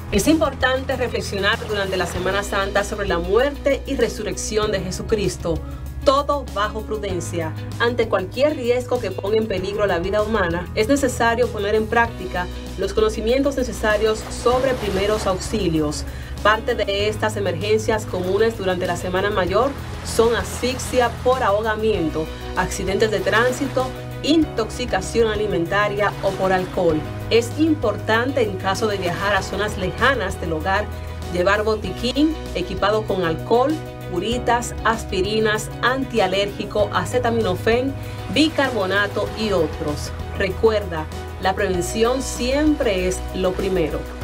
Es importante reflexionar durante la Semana Santa sobre la muerte y resurrección de Jesucristo, todo bajo prudencia. Ante cualquier riesgo que ponga en peligro la vida humana, es necesario poner en práctica los conocimientos necesarios sobre primeros auxilios. Parte de estas emergencias comunes durante la Semana Mayor son asfixia por ahogamiento, accidentes de tránsito, intoxicación alimentaria o por alcohol. Es importante, en caso de viajar a zonas lejanas del hogar, llevar botiquín equipado con alcohol, curitas, aspirinas, antialérgico, acetaminofén, bicarbonato y otros. Recuerda, la prevención siempre es lo primero.